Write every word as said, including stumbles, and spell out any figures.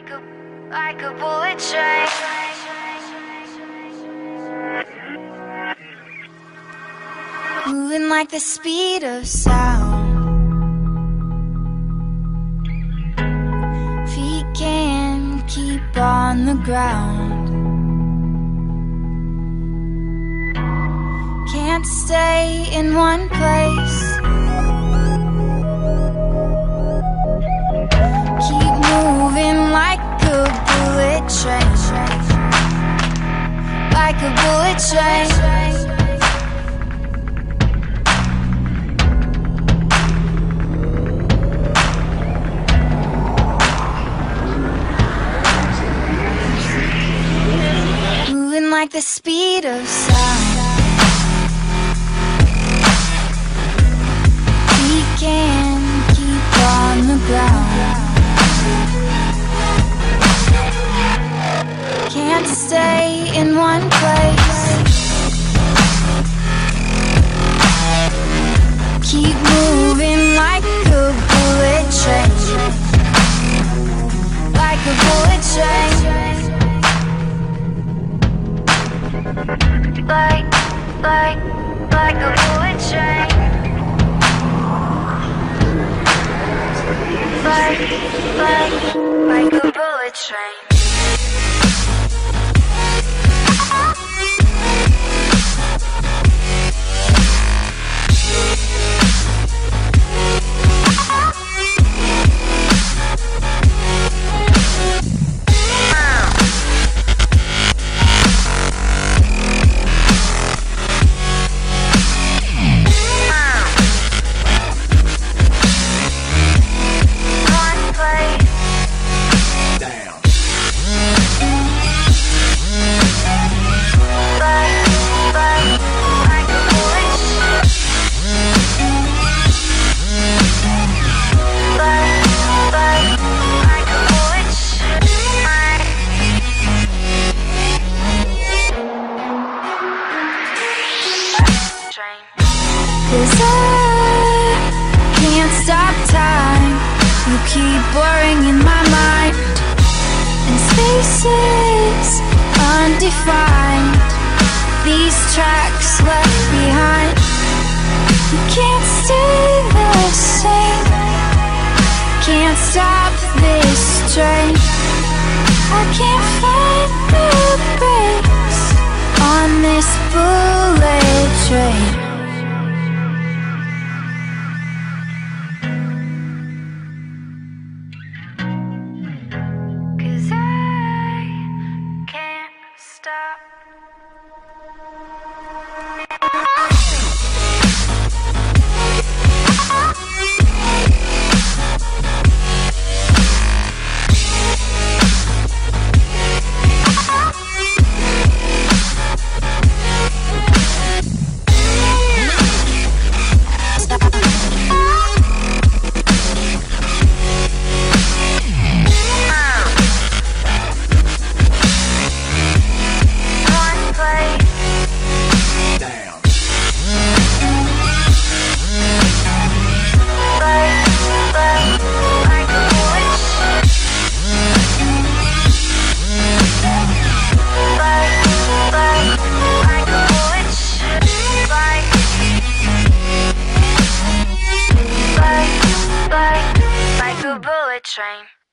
Like a, like a bullet train. Moving like the speed of sound. Feet can't keep on the ground. Can't stay in one place. Keep moving like a bullet train. Like a bullet train. Moving like the speed of sound. We can keep on the ground. Can't stay in one place. Keep moving like a bullet train. Like a bullet train. Like, like, like a bullet train. Like, like, like a bullet train. Cause I can't stop time. You keep blurring in my mind. And spaces undefined. These tracks left behind. You can't stay the same. Can't stop this train. I can't find the brakes on this bullet train. Stop. Like a bullet train.